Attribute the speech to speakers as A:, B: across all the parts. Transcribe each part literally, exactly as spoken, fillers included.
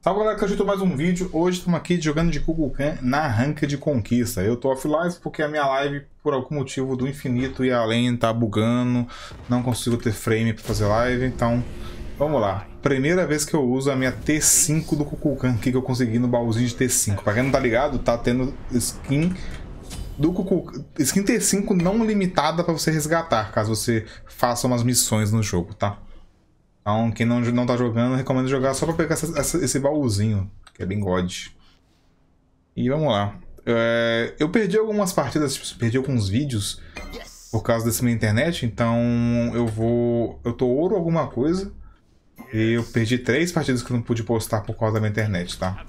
A: Salve galera, que eu estou mais um vídeo. Hoje estamos aqui jogando de Kukulkan na Ranked de Conquista. Eu tô off-live porque a minha live, por algum motivo do infinito e além, tá bugando. Não consigo ter frame para fazer live, então vamos lá. Primeira vez que eu uso a minha T cinco do Kukulkan aqui que eu consegui no baúzinho de T cinco. Pra quem não tá ligado, tá tendo skin do Kukulkan, skin T cinco não limitada para você resgatar, caso você faça umas missões no jogo, tá? Então, quem não, não tá jogando, eu recomendo jogar só pra pegar essa, essa, esse baúzinho, que é bem god. E vamos lá. É, eu perdi algumas partidas, tipo, perdi alguns vídeos por causa desse minha internet, então eu vou... Eu tô ouro alguma coisa. E eu perdi três partidas que eu não pude postar por causa da minha internet, tá?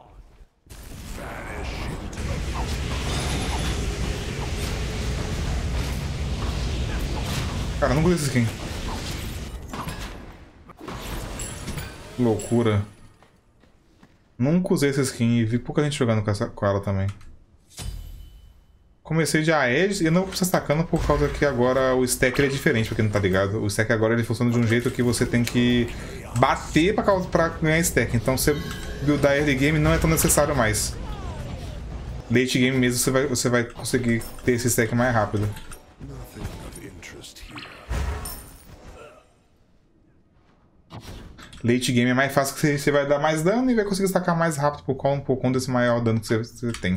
A: Cara, não conheço essa skin. Loucura. Nunca usei essa skin e vi pouca gente jogando com, essa, com ela também. Comecei de Aegis e eu não vou precisar atacando por causa que agora o stack é diferente, pra quem não tá ligado. O stack agora ele funciona de um jeito que você tem que bater pra, pra ganhar stack. Então você buildar early game não é tão necessário mais. Late game mesmo você vai, você vai conseguir ter esse stack mais rápido. Late game é mais fácil que você vai dar mais dano e vai conseguir stacar mais rápido por conta, por conta desse maior dano que você, você tem.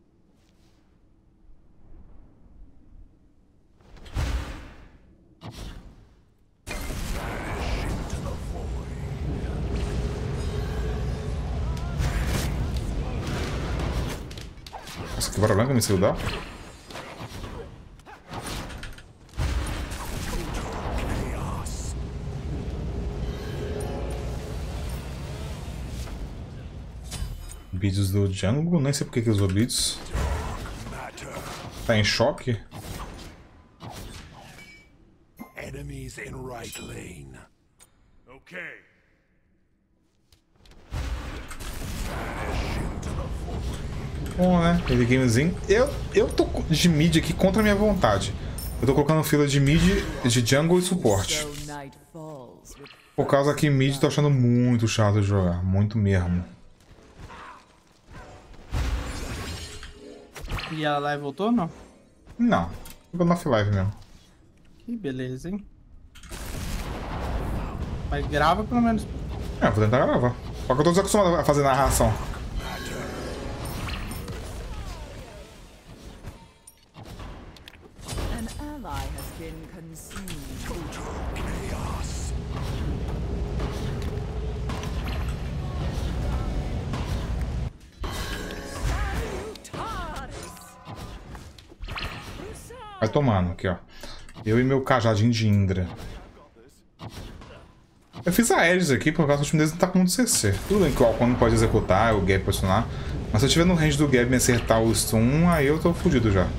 A: Nossa, que vara branca me saiu dá. Vídeos do Jungle, nem sei porque que usou vídeos. Tá em choque?
B: Enemies in right lane. Okay.
A: Bom, né? Ele gamezinho. Eu, eu tô de mid aqui contra a minha vontade. Eu tô colocando fila de mid, de jungle e suporte. Por causa que mid tô achando muito chato de jogar. Muito mesmo.
C: E a live voltou ou não?
A: Não. Ficou na off-live mesmo.
C: Que beleza, hein? Mas grava pelo menos.
A: É, vou tentar gravar. Só que eu tô desacostumado a fazer narração. Vai tomando aqui, ó. Eu e meu cajadinho de Indra. Eu fiz a Aegis aqui por causa que o time deles não tá com muito C C. Tudo bem que o Alcon não pode executar, o Gab pode funcionar. Mas se eu tiver no range do Gab me acertar o stun, aí eu tô fudido já.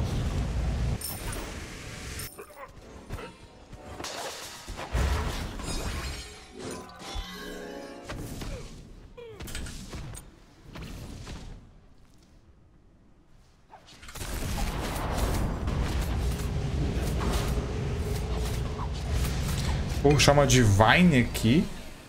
A: Vou puxar uma Divine aqui.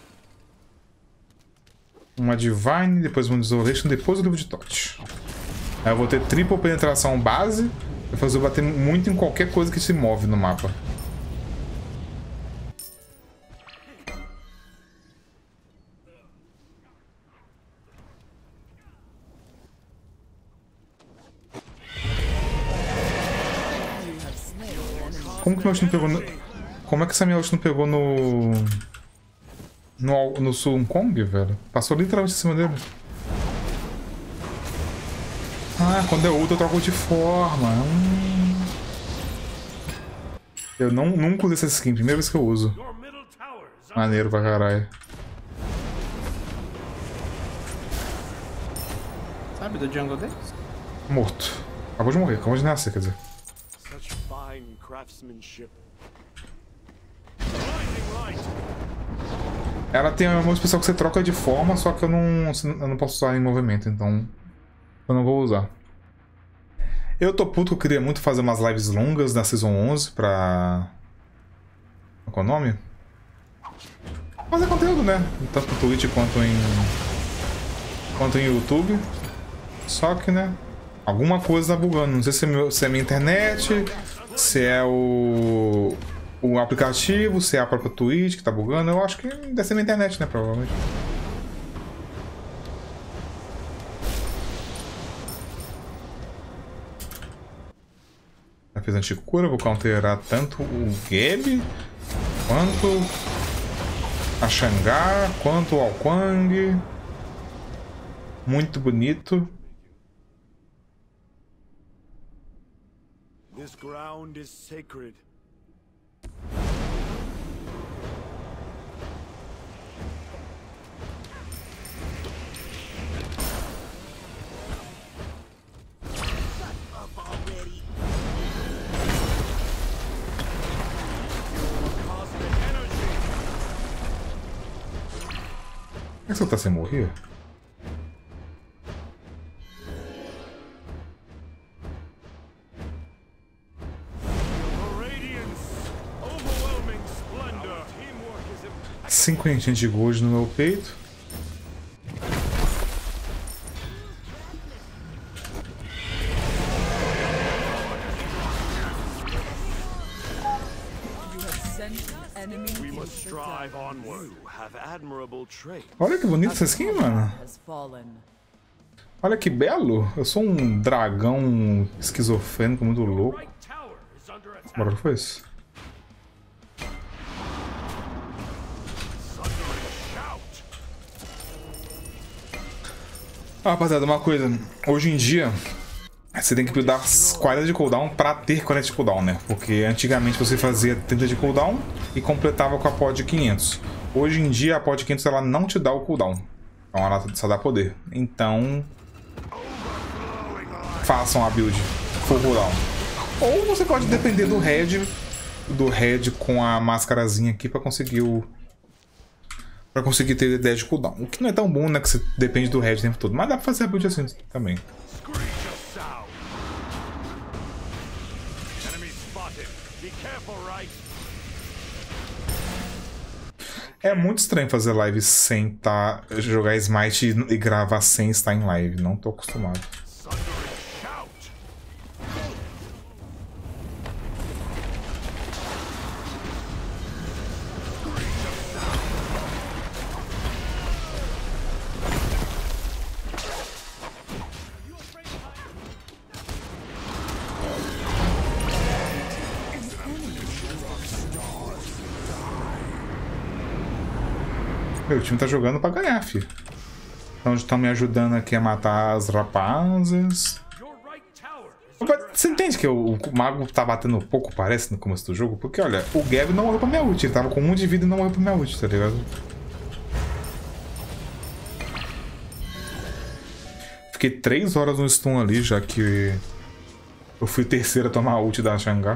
A: Uma Divine, depois uma Isolation, depois o livro de Tote. Aí eu vou ter triple penetração base. Vai fazer eu bater muito em qualquer coisa que se move no mapa. Como que meu time pegou no... Como é que essa minha ult não pegou no... No, no Sun Kong, velho? Passou literalmente em cima dele. Ah, quando é ult eu troco de forma. Hum. Eu não, nunca usei essa skin, primeira vez que eu uso. Maneiro pra caralho.
C: Sabe do jungle deles?
A: Morto. Acabou de morrer, acabou de nascer, quer dizer.
B: Such fine craftsmanship.
A: Ela tem uma especial que você troca de forma, só que eu não, eu não posso usar em movimento, então eu não vou usar. Eu tô puto que eu queria muito fazer umas lives longas da Season onze pra... Qual é o nome? fazer conteúdo, né? Tanto no Twitch quanto em quanto em YouTube. Só que, né? Alguma coisa tá bugando. Não sei se é, meu, se é minha internet, se é o o aplicativo, se é a própria Twitch que tá bugando. Eu acho que deve ser minha internet, né? Provavelmente. Já fiz anticura, vou counterar tanto o Gabe quanto a Shangar, quanto o Alquang. Muito bonito.
B: This ground is sacred.
A: Por que você tá sem morrer? Cinco enchentes de gold no meu peito. Olha que bonito essa skin, mano. Olha que belo. Eu sou um dragão esquizofrênico muito louco. Bora, foi isso. Ah, rapaziada, uma coisa. Hoje em dia, você tem que dar quarenta de cooldown pra ter quarenta de cooldown, né? Porque antigamente você fazia trinta de cooldown e completava com a pod de quinhentos. Hoje em dia, a pod de quinhentos ela não te dá o cooldown. Então ela só dá poder. Então, façam a build full cooldown. Ou você pode depender do red, do red com a máscarazinha aqui pra conseguir o... Pra conseguir ter dez de cooldown. O que não é tão bom, né? Que você depende do red o tempo todo. Mas dá pra fazer a build assim também. É muito estranho fazer live sem tá, jogar Smite e gravar sem estar em live. Não tô acostumado. Meu time tá jogando pra ganhar, filho. Então estão me ajudando aqui a matar as rapazes. Você entende que o, o mago tá batendo pouco, parece, no começo do jogo? Porque, olha, o Gabe não morreu pra minha ult. Ele tava com um de vida e não morreu pra minha ult, tá ligado? Fiquei três horas no stun ali, já que eu fui terceiro a tomar a ult da Shangar.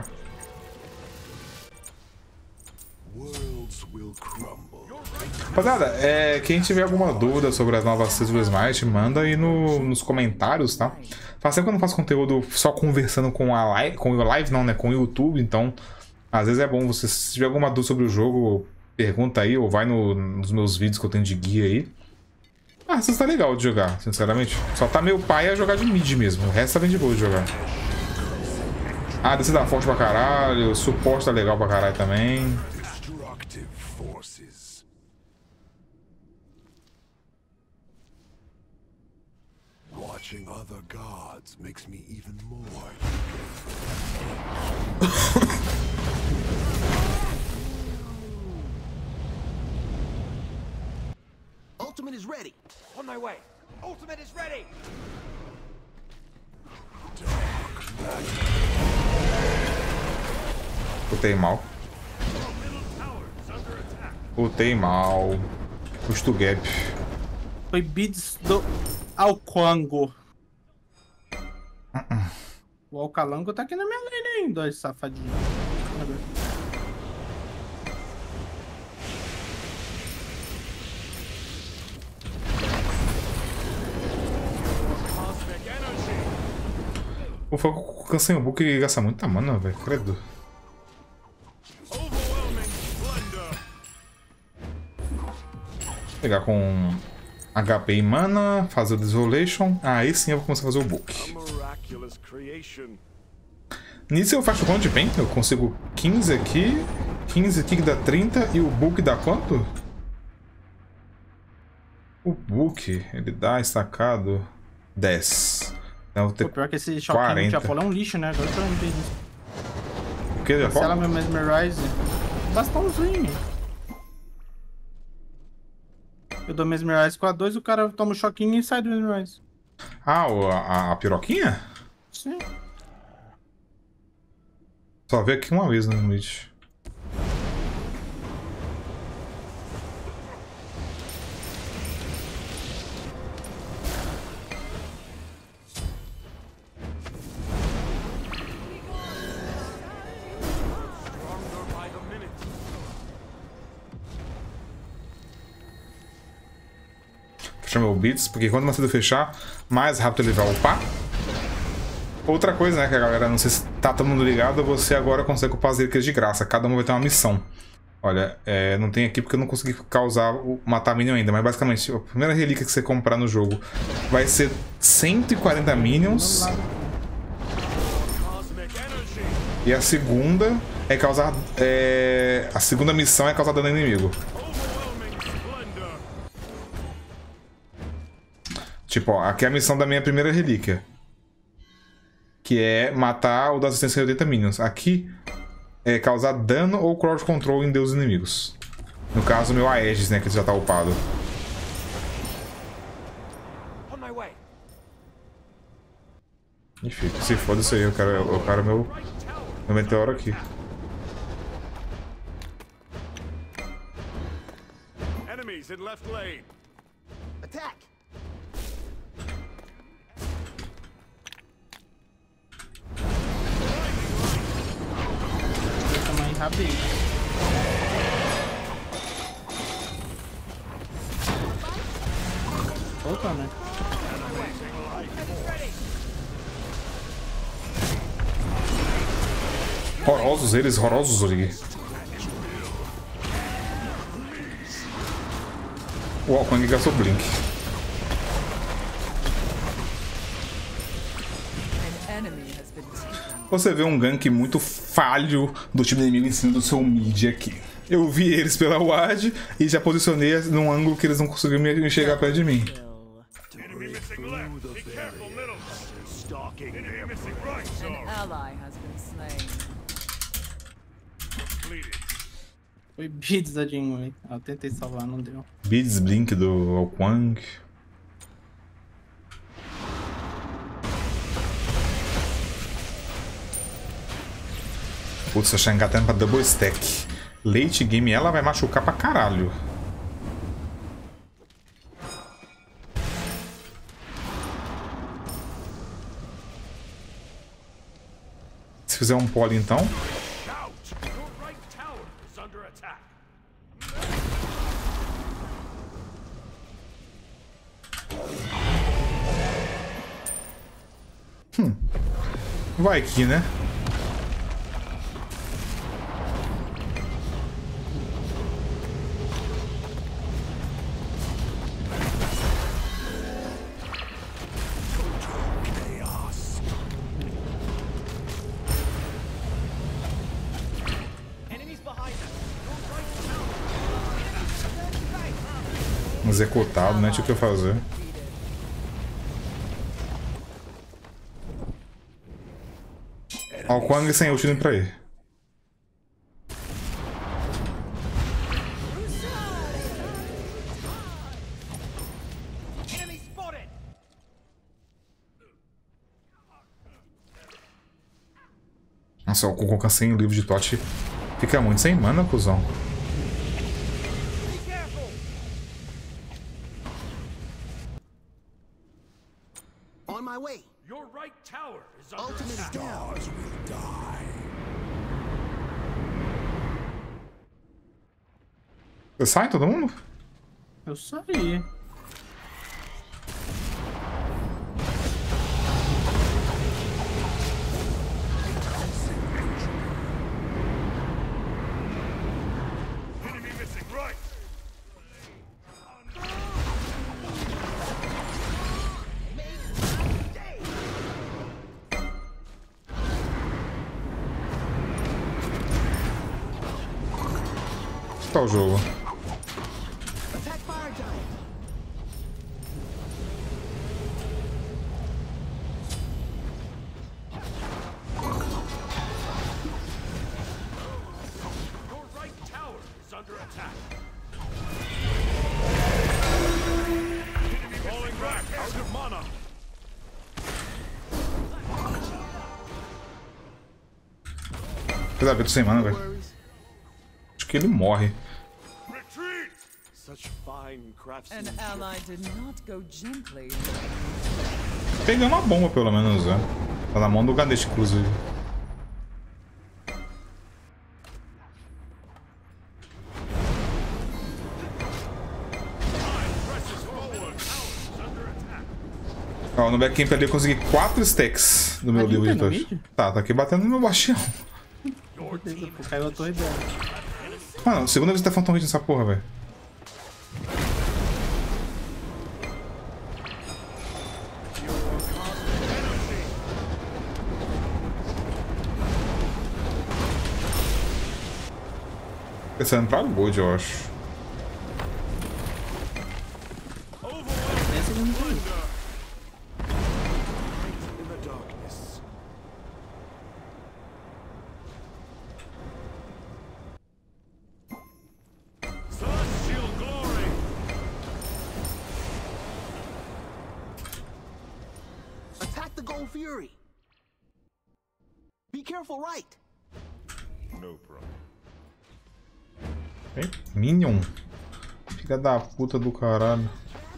A: Rapaziada, é, quem tiver alguma dúvida sobre as novas seasons do Smite, manda aí no, nos comentários, tá? Faz tempo que eu não faço conteúdo só conversando com a live, com o live não, né? Com o YouTube, então às vezes é bom você, se tiver alguma dúvida sobre o jogo, pergunta aí, ou vai no, nos meus vídeos que eu tenho de guia aí. Ah, isso tá legal de jogar, sinceramente. Só tá meio pai a jogar de mid mesmo, o resto tá bem de boa de jogar. Ah, desce dá forte pra caralho, o suporte tá legal pra caralho também.
B: Watching other gods makes me even more.
D: Ultimate is ready. On my way. Ultimate is ready.
A: Botei mal. Botei mal. Custo gap.
C: Foi bids do Alquango.
A: Uh -uh.
C: O Alcalango tá aqui na minha lane ainda, esse safadinho.
A: O fogo cansei um pouco e gasta muita mana, velho. Credo. Pegar com H P e mana, fazer o Desolation. Aí sim eu vou começar a fazer o book.
B: Miraculous creation.
A: Nisso eu faço quanto de bem? Eu consigo quinze aqui, quinze aqui que dá trinta e o book dá quanto? O book, ele dá estacado dez. Então eu vou ter
C: Pô, pior que esse choquinho
A: quarenta.
C: de Apolo é um lixo, né? Agora eu tô lembrando disso.
A: O que já
C: Se ela
A: fala?
C: me mesmerize, bastãozinho. Eu dou mesmerize com a dois, o cara toma um choquinho e sai do mesmerize.
A: Ah, o- a, a piroquinha?
C: Sim.
A: Só veio aqui uma vez no limite. Fechar meu Beats, porque quanto mais cedo fechar, mais rápido ele vai upar. Outra coisa, né, que a galera, não sei se tá todo mundo ligado, você agora consegue upar as relíquias de graça. Cada uma vai ter uma missão. Olha, é, não tem aqui porque eu não consegui causar o matar minion ainda, mas basicamente a primeira relíquia que você comprar no jogo vai ser cento e quarenta minions. E a segunda é causar. É, a segunda missão é causar dano no inimigo. Tipo, ó, aqui é a missão da minha primeira relíquia. Que é matar o das assistências de oitenta minions. Aqui é causar dano ou crowd control em deuses inimigos. No caso, o meu Aegis, né, que já tá upado.
D: On my way.
A: Enfim, se foda isso aí, eu quero, eu quero meu, meu meteoro aqui.
B: Enemies in left lane.
D: Attack.
C: Eu também rabei. Voltou, né?
A: Horrorosos eles, horrorosos ali. O Alkang gastou Blink. Você vê um gank muito falho do time inimigo em cima do seu mid aqui. Eu vi eles pela ward e já posicionei num ângulo que eles não conseguiram me chegar perto de mim.
B: Enemy missing left. Be careful, middle. Stalking. Enemy missing right.
E: An ally has been slain.
B: Bleeding.
C: Foi Beats da Jinwei. Eu tentei salvar, não deu.
A: Beats Blink do Alquang. Putz, a Shanghai tá indo pra double stack. Late game ela vai machucar pra caralho. Se fizer um poly então.
B: Shout. Your right tower is under attack.
A: Vai aqui, né?
D: Enemies behind us. Your right tower.
A: Executado, né? Tinha o que eu fazer. Alquang sem ult indo pra ele.
D: Enemy spotted.
A: Nossa, o Kukulkan sem livro de Tote fica muito sem mana, cuzão.
D: Be careful.
F: On my way.
B: Your right tower is under
F: Ultimate
B: attack.
F: stars will die.
A: Você sai, todo mundo?
C: Eu saí.
B: Enemy missing right.
A: tá o jogo?
F: Attack Fire Giant.
B: Your right tower is under attack. Enemy falling back out of mana.
A: Apesar de eu sem mana, velho.
F: Worries.
A: Acho que ele morre.
B: Retreat! Such fine
E: An
B: craftsmanship.
E: ally did not go gently.
A: Peguei uma bomba, pelo menos, né? Tá na mão do Ganesh, inclusive.
B: Presses forward. Tower is under attack.
A: Ó, no backcamp ali eu consegui quatro stacks do meu
C: Ali
A: livro de
C: tem no
A: tocha.
C: mid?
A: Tá, tá aqui batendo no meu bastião.
C: Beleza, pô, caiu a torre dela.
A: Mano, segunda vez que tá Phantom Hit nessa porra, velho. Pensando pra Gold, eu acho.
C: Essa ele não tem.
B: In the darkness. Celestial glory.
F: Attack the Gold Fury. Be careful, right?
B: No problem.
A: Hein? Minion. Filha da puta do caralho.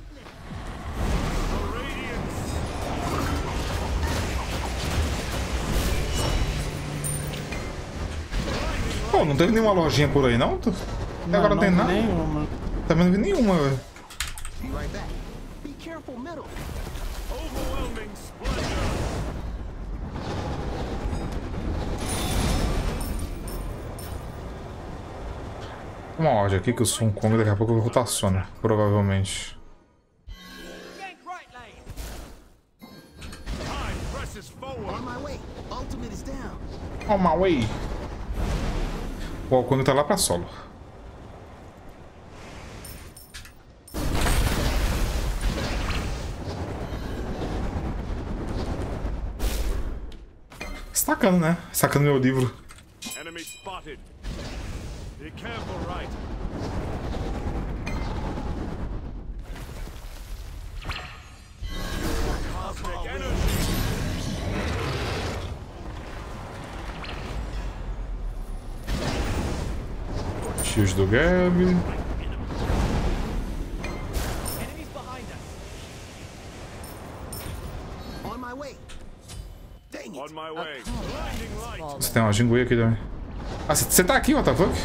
A: Pô, não teve nenhuma lojinha por aí, não? Até agora não tem nada.
C: Nenhuma.
A: Também não vi nenhuma, velho.
F: Be right back. Be careful, middle.
B: Overwhelming splendor.
A: Uma ordem aqui que o Sun Kong daqui a pouco rotaciona, provavelmente.
B: Time presses forward.
F: On my way. Ultimate is down.
A: On my way. O Alcone tá lá pra solo. Sacando, né? Sacando meu livro.
B: Enemy spotted. Be careful, right. Cosmic energy.
A: X do Gab.
B: Enemies behind us.
F: On my way. Dang it.
B: On my way. Blinding light.
A: Você tem uma Jinguei aqui também. Ah, você tá aqui, what the fuck?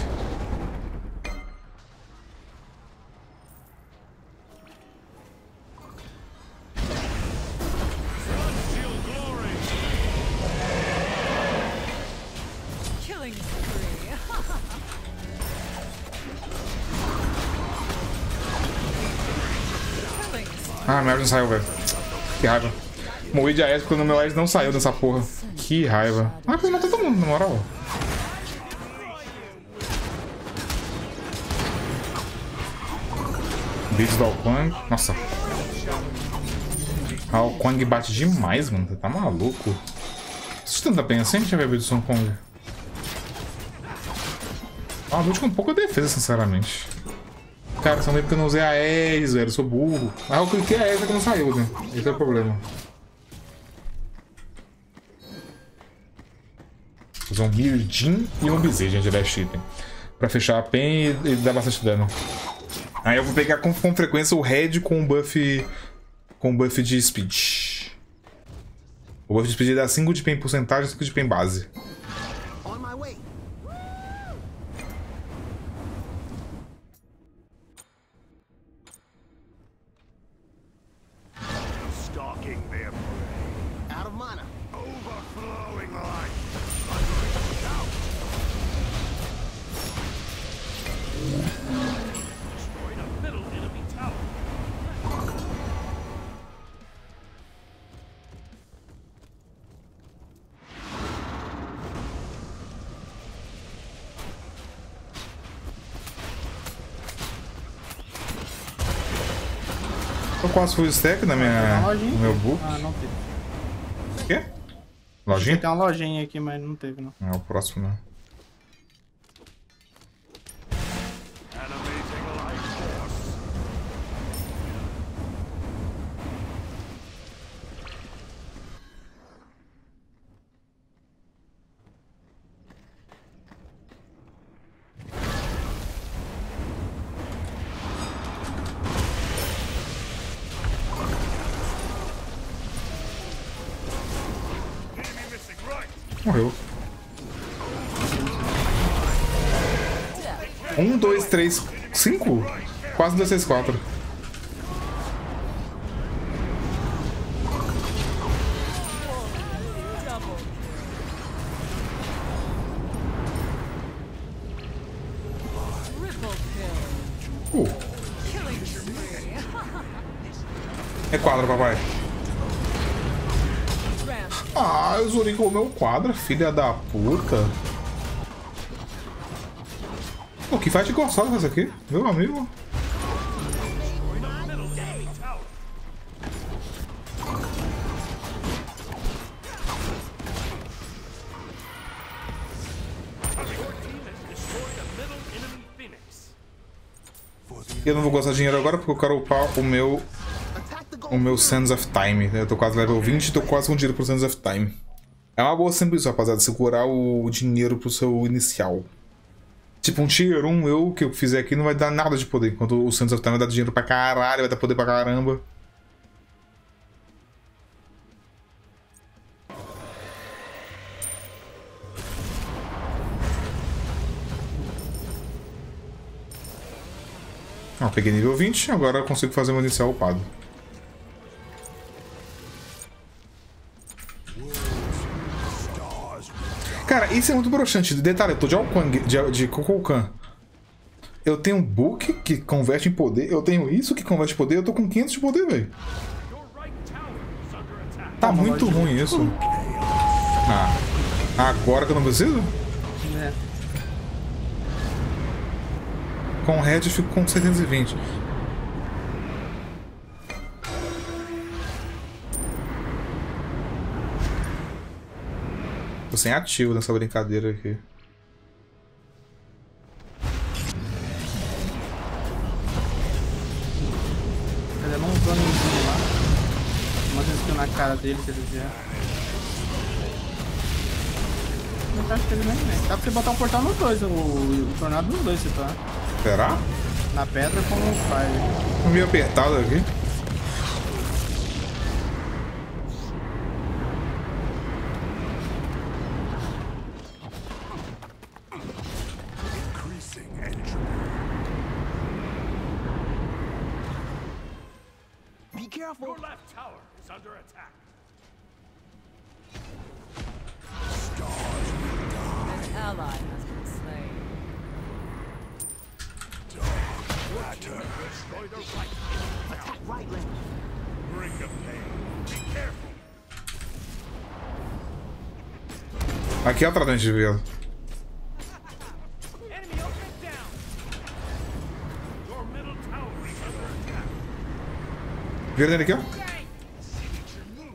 B: Celestial glory.
E: Killing spree. Killing spree.
A: Ah, meu Edge não saiu, velho. Que raiva. Morri de A S porque o meu Edge não saiu dessa porra. Que raiva. Ah, mas matou todo mundo, na moral. Beats do Alquang. Nossa. A Alquang bate demais, mano. Você tá maluco. Sustenta bem assim, deixa eu ver a build do Sun Kong. É uma build com pouca defesa, sinceramente. Cara, só lembro que eu não usei a Ares, velho. Eu sou burro. Ah, eu cliquei a Ares que não saiu, né? Esse é o problema. Usar um Mirdin e um Bizet, gente, de item. Pra fechar a pen e, e dar bastante dano. Aí eu vou pegar com, com frequência o Red com o buff. Com o buff de speed. O buff de speed dá cinco de pen porcentagem e cinco de pen base.
F: On my way.
B: Stalking their prey.
F: Out of mana.
B: Overflowing light. Destroyed a middle enemy tower.
A: Tô quase full stack na minha, no meu book.
C: Ah, não teve.
A: O quê? Lojinha?
C: Tem uma lojinha aqui, mas não teve, não.
A: Não, é o próximo não.
B: Animating life force. Enemy missing right.
A: Morreu. Um, dois, três, cinco? Quase dois, seis, quatro.
E: Double. Triple kill.
A: Uh,
E: Killing spree.
A: é quadro, papai.
E: Ramp.
A: Ah, o Zuri comeu quadra, filha da puta. Pô, que faz de gostar dessa aqui, meu amigo. Eu não vou gastar dinheiro agora porque eu quero upar o meu,
F: Attack the
A: o
F: gold.
A: meu Sands of Time. Eu tô quase level vinte e tô quase com dinheiro pro Sands of Time. É uma boa sempre isso, rapaziada, segurar o dinheiro pro seu inicial. Tipo, um tier um, eu que eu fizer aqui não vai dar nada de poder, enquanto o Sands of Time vai dar dinheiro pra caralho, vai dar poder pra caramba. Ó, peguei nível vinte, agora eu consigo fazer meu inicial upado. Cara, isso é muito broxante. Detalhe, eu tô de Alquang, de, de Kukulkan. Eu tenho um book que converte em poder, eu tenho isso que converte em poder, eu tô com quinhentos de poder, velho.
B: Your right tower is under attack.
A: Tá muito ruim isso. Ah, agora que eu não preciso?
C: É.
A: Com o Red eu fico com seiscentos e vinte. Tô sem ativo nessa brincadeira aqui.
C: Tá dando um danozinho lá. Uma skill na cara dele se ele vier. Eu acho que ele nem vem. Dá pra você botar um portal nos dois, o, o tornado nos dois, se tá.
A: Será?
C: Na pedra como no fire.
A: Tô meio apertado aqui.
B: Increasing entropy.
F: Be careful.
B: Your left tower is under attack.
E: An ally has been slain.
B: Destroy the right.
F: Attack right lane.
B: Bring the pain. Be careful.
A: Aqui é o tratante de velo.
B: Enemy ultimate down. Your middle tower is under attack.
A: Vira nele aqui, ó.
B: Signature move.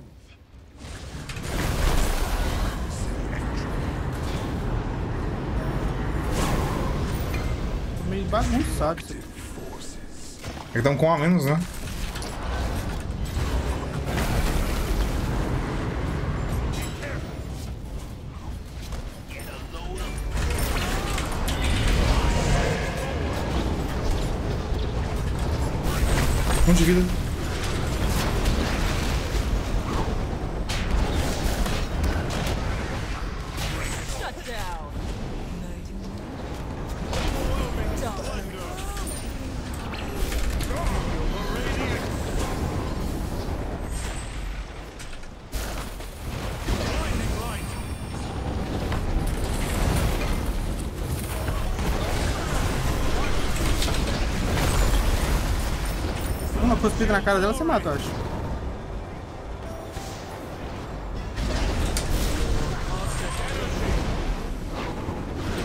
C: Tô meio bagunçado isso aí.
A: É que estão com um a menos, né? Um de vida.
E: Shut down. Double.
C: Uma cuspida na cara dela, você mata, eu acho.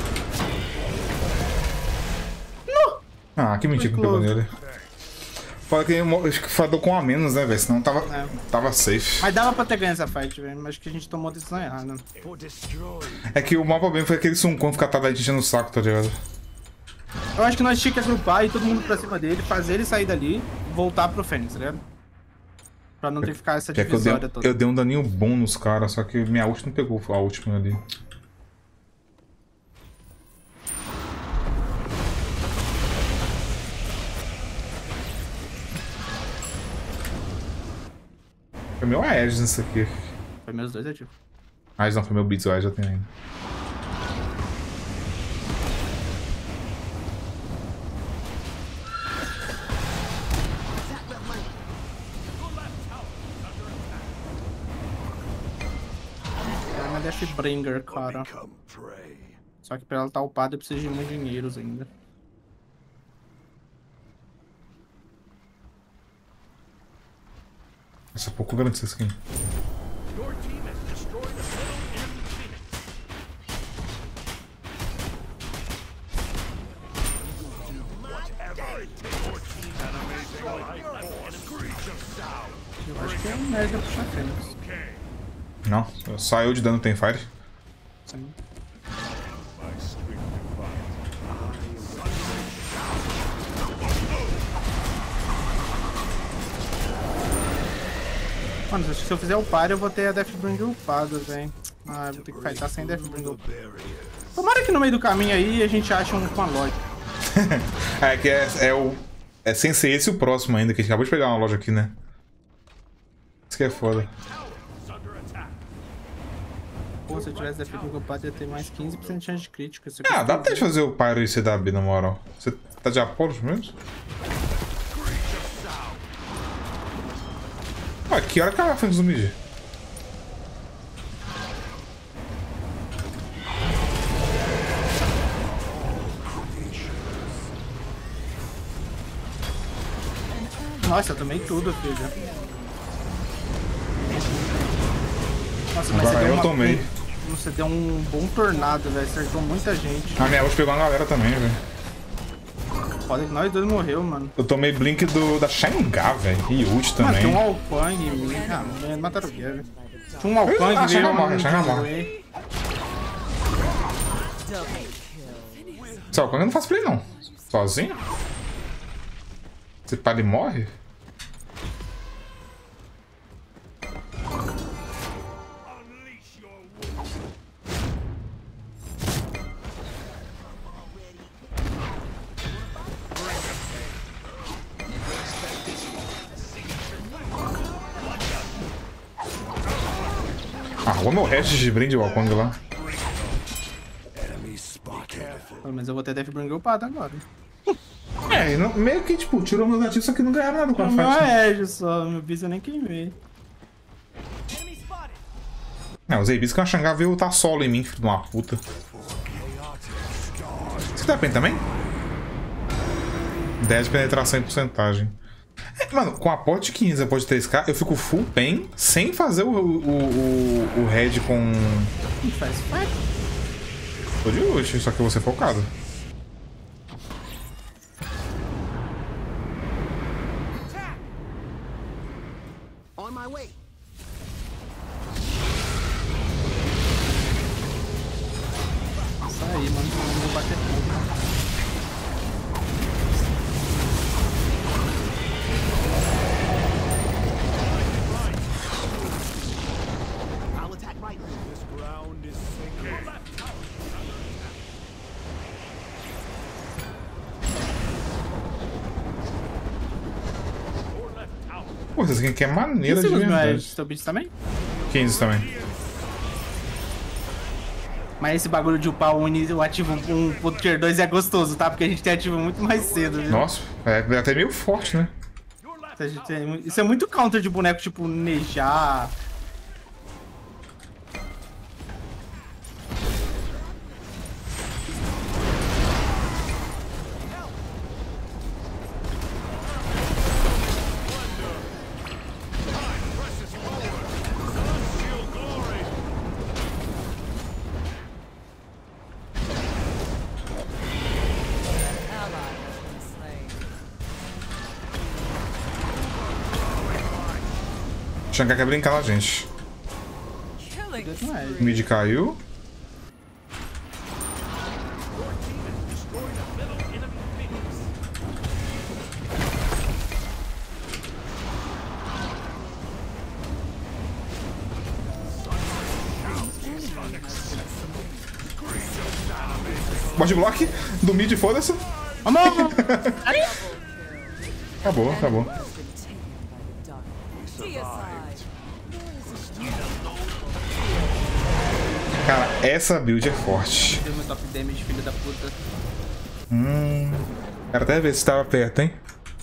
A: Ah, que mentira que pegou nele. Pode que eu acho que fadou com a menos, né, velho? Senão tava,
C: É.
A: tava safe.
C: Mas dava pra ter ganho essa fight, velho. Mas acho que a gente tomou a decisão errada.
B: For destroy.
A: É que o maior problema foi aquele Sun Quan ficar atrás da gente enchendo o saco, tá ligado?
C: Eu acho que nós tínhamos que agrupar e todo mundo pra cima dele, fazer ele sair dali e voltar pro Fênix, tá ligado? Pra não ter que ficar essa
A: É que eu
C: divisória
A: dei,
C: toda.
A: eu dei um daninho bom nos caras, só que minha ult não pegou a última ali. Foi meu Aegis nisso aqui.
C: Foi meus dois ativos.
A: Ah, não, foi meu Blitz, o Aegis já tem ainda.
C: É uma Deathbringer, cara.
B: Become prey.
C: Só que pra ela estar upada eu preciso de muitos dinheiros ainda.
A: Essa é pouco grande essa skin.
B: Your team has destroyed a middle in Phoenix. Whatever it takes. Your team an amazing life. An egregious sound.
C: Eu acho que é merda puxar Fênix.
B: Okay.
A: Não, só eu de dano tem fire.
C: Sim.
B: My strict defiance.
C: Mano, acho que se eu fizer o par eu vou ter a Deathbringer upada, velho. Ah, eu vou ter que fightar sem Deathbringer. Tomara que no meio do caminho aí a gente ache um com a loja.
A: É que é, é o. É sem ser esse o próximo ainda, que a gente acabou de pegar uma loja aqui, né? Isso que é foda.
C: Pô, se eu tivesse Deathbringer upada ia ter mais quinze por cento de chance de crítico. Isso
A: Ah,
C: aqui
A: dá pra gente fazer o Pyro e C W na moral. Você tá de Apollo mesmo? Ué, que hora que ela foi do mid?
C: Nossa, eu tomei tudo, filho. Nossa, mas
A: Agora
C: você deu
A: eu
C: uma...
A: tomei.
C: Você deu um bom tornado, velho. Acertou muita gente.
A: A minha ult pegou uma galera também, velho.
C: Foda que nós dois morreu, mano.
A: Eu tomei Blink do, da Sharingan, velho. E ult
C: Mano,
A: também.
C: tem um Alpang em mim. Ah, me mataram o Guerra. Tinha um Alpang
A: Ah,
C: e veio
A: Sharingan
C: um...
A: morre, Sharingan morre. Só, quando eu não faço play não. Sozinho? Você para e morre?
B: Unleash your wolf.
A: Ah, o meu resto de brinde o Alpang lá.
B: Enemy spotted.
C: Pelo menos eu vou ter Deathbringer upado agora.
A: É, e não- meio que tipo, tirou meus ativos, só que não ganharam nada com a
C: O meu
A: fight. né?
C: é Edge só, meu bis eu nem queimei.
A: Não, usei bis que a Sharingan veio tá solo em mim, filho de uma puta. Você tá bem também? dez de penetração em porcentagem. É, mano, com a pot quinze, a pot três K, eu fico full pen sem fazer o, o, o, o head com.
C: Não faz fight.
A: Tô de ult, só que eu vou ser focado.
F: On my way.
C: Isso aí, mano. Eu vou bater tudo.
F: I'll attack right lane.
B: This ground is sinking. Your left tower.
A: Pô, essa skin aqui é maneira de
C: Isso meu Edge,
A: verdade.
C: seu beat também?
A: quinze também.
C: Mas esse bagulho de upar o, uni- o ativo um pro tier dois é gostoso, tá? Porque a gente tem ativo muito mais cedo, viu?
A: Nossa, é até meio forte, né?
C: A gente tem- Isso é muito counter de boneco, tipo, nejar.
E: Ally has been slain.
A: O Shankai quer brincar na gente.
E: Killing
C: Não é.
A: O mid caiu. Bot block do mid, foda-se.
C: Vamos!
A: Acabou, acabou. Cara, essa build é forte.
C: Deu meu top damage, filho da puta.
A: Hum. Quero até ver se tava perto, hein?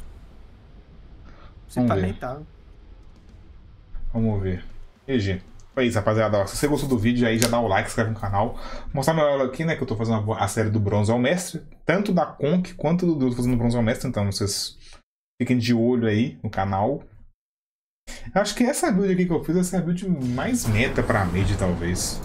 C: Você
A: Vamos
C: tá
A: ver.
C: nem tava.
A: Vamos ver. G G. Foi isso, rapaziada. Ó, se você gostou do vídeo, aí já dá o like, se inscreve no canal. Mostrar meu elo aqui, né? Que eu tô fazendo a série do Bronze ao Mestre. Tanto da Conk quanto do Deus fazendo Bronze ao Mestre. Então vocês fiquem de olho aí no canal. Acho que essa build aqui que eu fiz, essa é a build mais meta pra mid, talvez.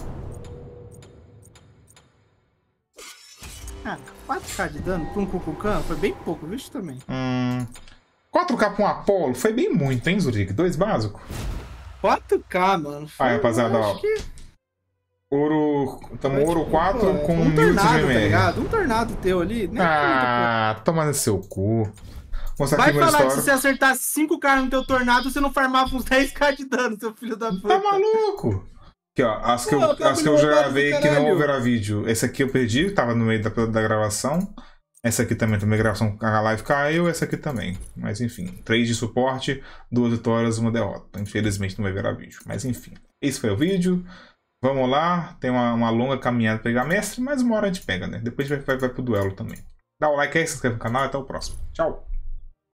C: Ah, quatro K de dano pra um Kukulkan foi bem pouco, viu também.
A: Hum, quatro K pra um Apollo foi bem muito, hein, Zuric? Dois básicos?
C: quatro K, mano. Foi,
A: Aí, rapaziada,
C: eu
A: ó.
C: acho que
A: Ouro. Tamo
C: foi,
A: ouro
C: tipo,
A: quatro
C: pô,
A: com
C: um
A: mil de
C: tornado, tá
A: G M R.
C: ligado? Um tornado teu ali. Nem
A: Ah, toma no seu cu. Mostrar
C: vai
A: aqui meu
C: falar que se
A: histórico.
C: você acertasse cinco K no teu tornado, você não farmava uns dez K de dano, seu filho da puta.
A: Tá maluco? Aqui, ó, as que eu,
C: Pô,
A: as que eu
C: bagulho
A: gravei
C: roubado do
A: que não
C: caralho.
A: houveram vídeo. Esse aqui eu perdi, tava no meio da, da gravação. Essa aqui também, também a gravação, a live caiu, essa aqui também. Mas enfim, três de suporte, duas vitórias, uma derrota. Infelizmente não vai virar vídeo. Mas enfim, esse foi o vídeo. Vamos lá, tem uma, uma longa caminhada pra pegar mestre, mas uma hora a gente pega, né? Depois a gente vai, vai, vai pro duelo também. Dá o like aí, se inscreve no canal e até o próximo. Tchau!